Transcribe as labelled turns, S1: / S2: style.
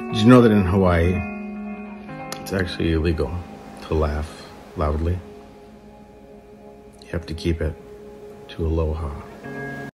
S1: Did you know that in Hawaii, it's actually illegal to laugh loudly? You have to keep it to aloha.